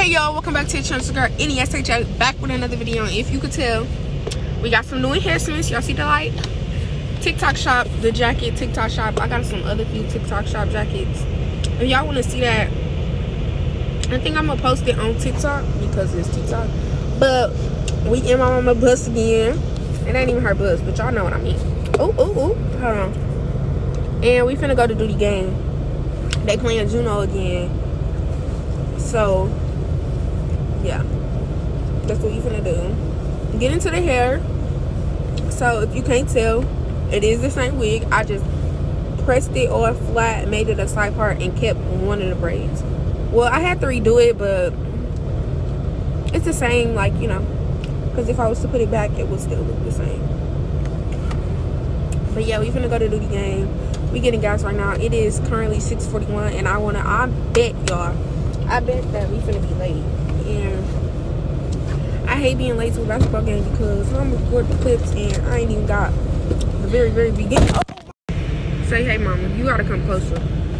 Hey y'all, welcome back to the channel. Girl NESH back with another video. And if you could tell, we got some new enhancements. Y'all see the light? TikTok shop, the jacket, TikTok shop. I got some other few TikTok shop jackets. If y'all want to see that, I think I'm gonna post it on TikTok because it's TikTok. But we in my mama bus again. It ain't even her bus, but y'all know what I mean. Ooh. Hold on. And we finna go to Duty Game. They playing Juno again. So yeah, that's what we finna do. Get into the hair. So if you can't tell, it is the same wig. I just pressed it all flat, made it a side part, and kept one of the braids. Well, I had to redo it, but it's the same, like, you know, because if I was to put it back, it would still look the same. But yeah, we finna go to Duty Game. We getting gas right now. It is currently 6:41, and I bet y'all, I bet that we finna be late. And I hate being late to a basketball game because I'm recording the clips and I ain't even got the very beginning. Oh. Say hey mama, you gotta come closer.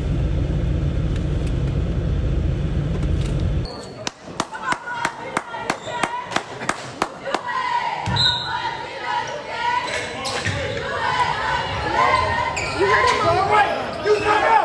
You heard it, mama? You come out!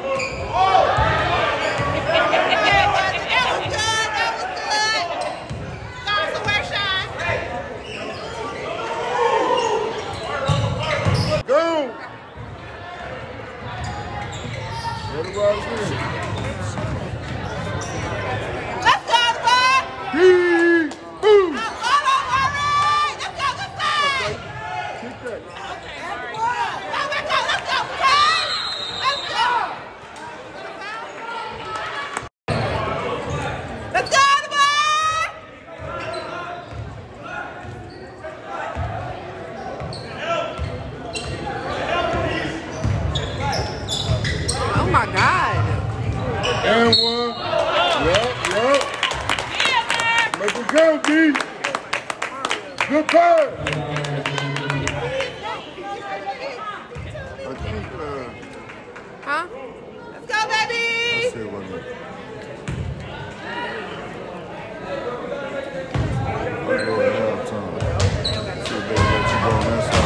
And one. Yup. Let it go, D. Good pass. Huh? Let's go, baby. Let's see what Let's go at halftime. See if they let you go on that side.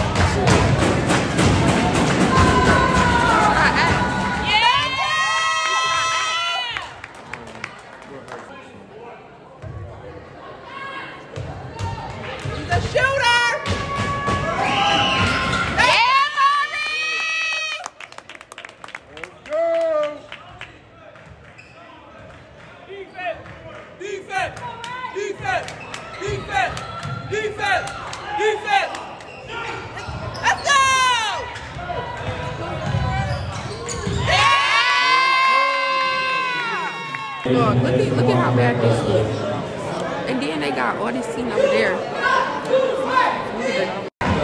Defense! Let's go! Yeah! Look at how bad this is. And then they got all this scene over there. Look at that.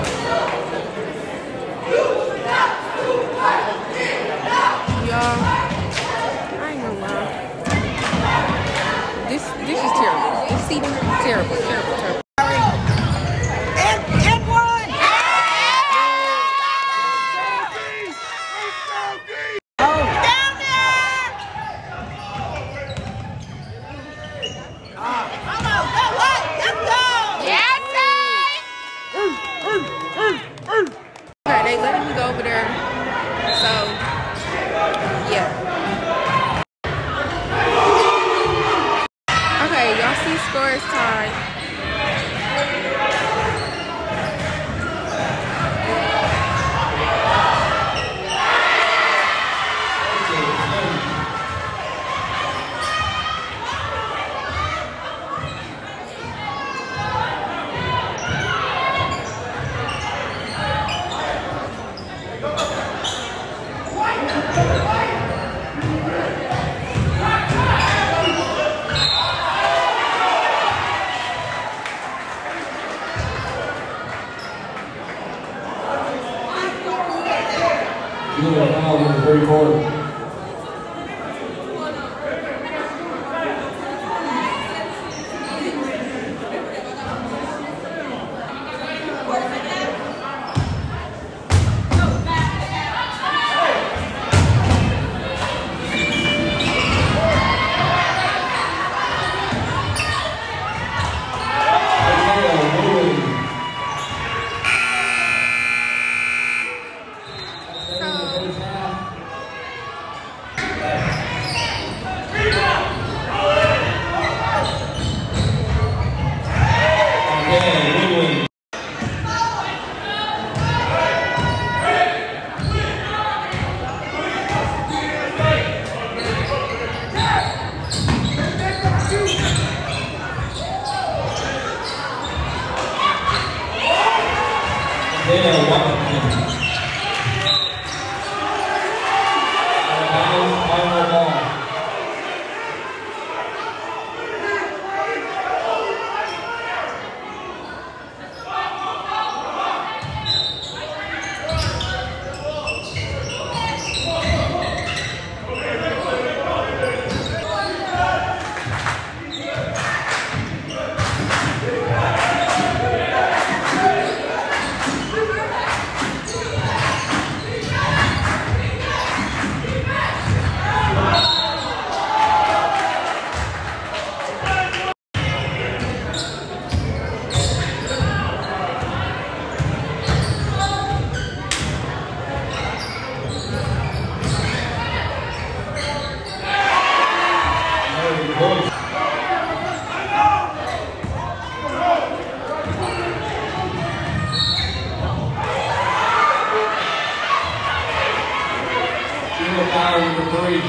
Y'all, I ain't gonna lie. This is terrible. This seating is terrible. They letting me go over there, so yeah. Okay, y'all see score is tied. You know, now in the third quarter. foul number 3.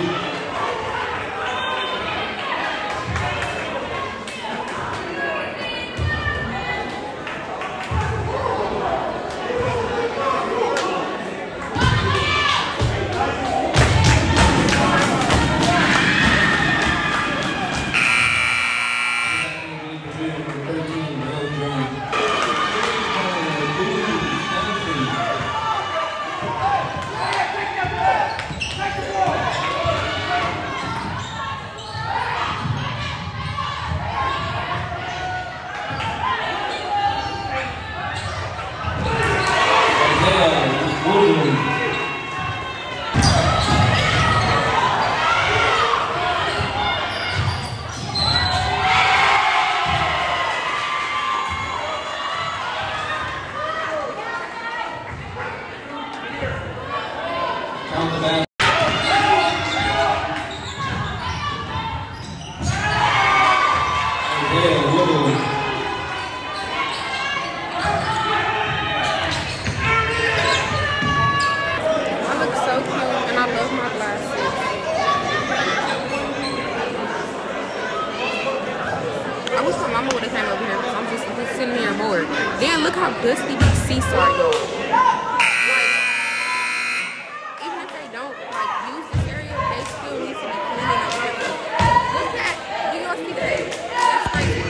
Damn, look how dusty these seats are, y'all. Like, even if they don't like use this area, they still need to be cleaning up. Look at, do y'all see that? That's crazy.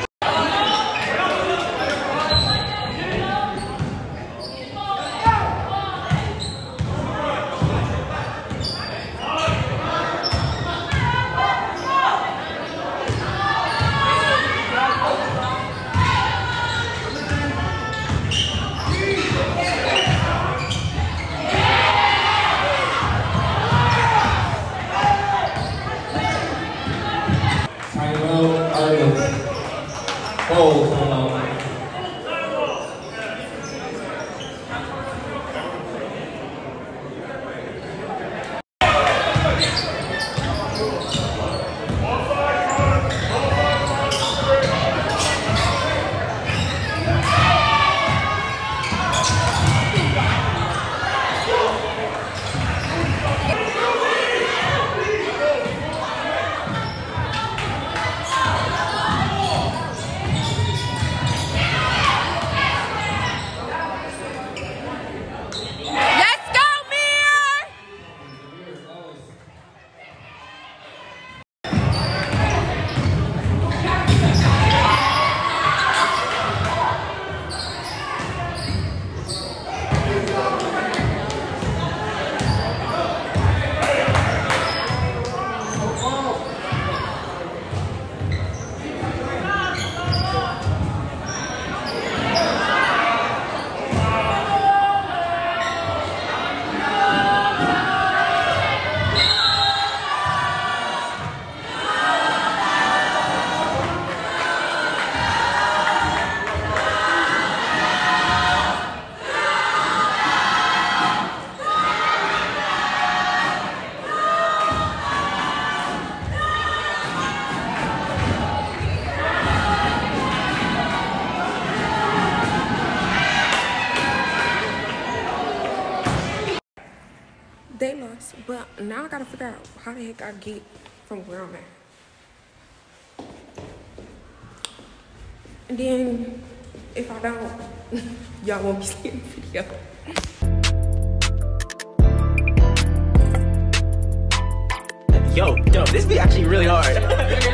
They lost, but now I gotta figure out how the heck I get from where I'm at. And then, if I don't, y'all won't be seeing the video. Yo, this be actually really hard.